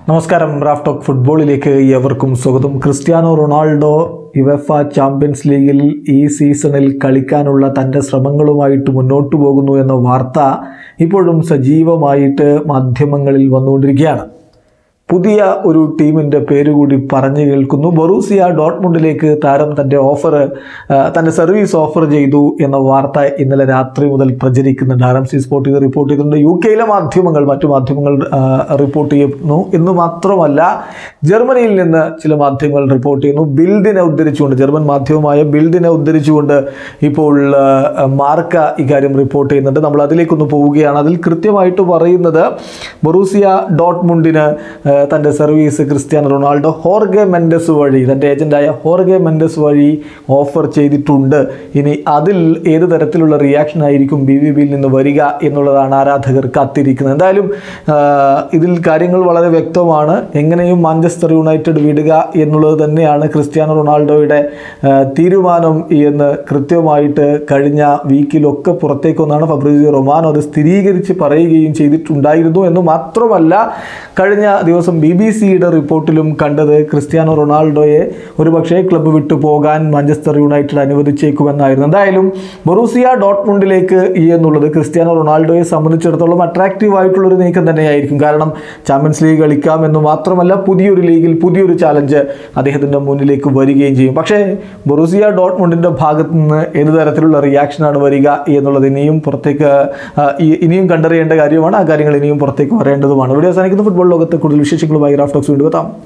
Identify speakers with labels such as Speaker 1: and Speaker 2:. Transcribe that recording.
Speaker 1: നമസ്കാരം. Raf talk ഫുട്ബോളിലേക്ക് ഏവർക്കും സ്വാഗതം. ക്രിസ്ത്യാനോ റൊണാൾഡോ യുവേഫ ചാമ്പ്യൻസ് ലീഗിൽ ഈ സീസണിൽ കളിക്കാനുള്ള തൻ്റെ ശ്രമങ്ങളുമായിട്ട് മുന്നോട്ട് പോകുന്നു എന്ന വാർത്ത ഇപ്പോഴും സജീവമായിട്ട് മാധ്യമങ്ങളിൽ വന്നുകൊണ്ടിരിക്കുകയാണ്. പുതിയ ഒരു ടീമിൻ്റെ പേര് കൂടി പറഞ്ഞു കേൾക്കുന്നു. ബൊറൂസിയ ഡോട്ട്മുണ്ടിലേക്ക് താരം തൻ്റെ സർവീസ് ഓഫർ ചെയ്തു എന്ന വാർത്ത ഇന്നലെ രാത്രി മുതൽ പ്രചരിക്കുന്നുണ്ട്. RMC സ്പോർട്ട് ഇത് റിപ്പോർട്ട് ചെയ്തിട്ടുണ്ട്. UK മറ്റു മാധ്യമങ്ങൾ റിപ്പോർട്ട് ചെയ്യുന്നു. എന്ന് മാത്രമല്ല, ജർമ്മനിയിൽ നിന്ന് ചില മാധ്യമങ്ങൾ റിപ്പോർട്ട് ചെയ്യുന്നു. ബിൽഡിനെ ഉദ്ധരിച്ചുകൊണ്ട്, ജർമ്മൻ മാധ്യമമായ ബിൽഡിനെ ഉദ്ധരിച്ചുകൊണ്ട് ഇപ്പോൾ മാർക്ക ഇക്കാര്യം റിപ്പോർട്ട് ചെയ്യുന്നുണ്ട്. നമ്മൾ അതിലേക്കൊന്ന് പോവുകയാണ്. അതിൽ കൃത്യമായിട്ട് പറയുന്നത്, ബൊറൂസിയ ഡോട്ട്മുണ്ടിന് തൻ്റെ സർവീസ് ക്രിസ്ത്യാനോ റൊണാൾഡോ ഹോർഗെ മെൻഡസ് വഴി, തൻ്റെ ഏജൻ്റായ ഹോർഗെ മെൻഡസ് വഴി ഓഫർ ചെയ്തിട്ടുണ്ട്. ഇനി അതിൽ ഏത് തരത്തിലുള്ള റിയാക്ഷൻ ആയിരിക്കും BVBയിൽ നിന്ന് വരിക എന്നുള്ളതാണ് ആരാധകർ കാത്തിരിക്കുന്നത്. എന്തായാലും ഇതിൽ കാര്യങ്ങൾ വളരെ വ്യക്തമാണ്. എങ്ങനെയും മാഞ്ചസ്റ്റർ യുണൈറ്റഡ് വിടുക എന്നുള്ളത് തന്നെയാണ് ക്രിസ്ത്യാനോ റൊണാൾഡോയുടെ തീരുമാനം എന്ന് കൃത്യമായിട്ട് കഴിഞ്ഞ വീക്കിലൊക്കെ പുറത്തേക്കൊന്നാണ് ഫബ്രിസിയോ റൊമാനോ അത് സ്ഥിരീകരിച്ച് പറയുകയും ചെയ്തിട്ടുണ്ടായിരുന്നു. എന്ന് മാത്രമല്ല, കഴിഞ്ഞ ദിവസം BBC-യുടെ റിപ്പോർട്ടിലും കണ്ടത് ക്രിസ്ത്യാനോ റൊണാൾഡോയെ ഒരുപക്ഷേ ക്ലബ്ബ് വിട്ടു പോകാൻ മാഞ്ചസ്റ്റർ യുണൈറ്റഡ് അനുവദിച്ചേക്കുമെന്നായിരുന്നു. എന്തായാലും ബൊറൂസിയ ഡോട്ട്മുണ്ടിലേക്ക് എന്നുള്ളത് ക്രിസ്ത്യാനോ റൊണാൾഡോയെ സംബന്ധിച്ചിടത്തോളം അട്രാക്റ്റീവ് ആയിട്ടുള്ളൊരു നീക്കം തന്നെയായിരിക്കും. കാരണം ചാമ്പ്യൻസ് ലീഗ് കളിക്കാം എന്ന് മാത്രമല്ല, പുതിയൊരു ലീഗിൽ പുതിയൊരു ചാലഞ്ച് അദ്ദേഹത്തിൻ്റെ മുന്നിലേക്ക് വരികയും ചെയ്യും. പക്ഷേ ബൊറൂസിയ ഡോട്ട്മുണ്ടിൻ്റെ ഭാഗത്ത് നിന്ന് ഏത് തരത്തിലുള്ള റിയാക്ഷനാണ് വരിക എന്നുള്ളത് ഇനിയും കണ്ടറിയേണ്ട കാര്യമാണ്. ആ കാര്യങ്ങൾ ഇനിയും പുറത്തേക്ക് വരേണ്ടതുമാണ്. ഇവിടെ അവസാനിക്കുന്ന ഫുട്ബോൾ ലോകത്തെ കൂടുതൽ വിശേഷങ്ങളുമായി റാഫ് ടോക്സ് വീണ്ടും എത്താം.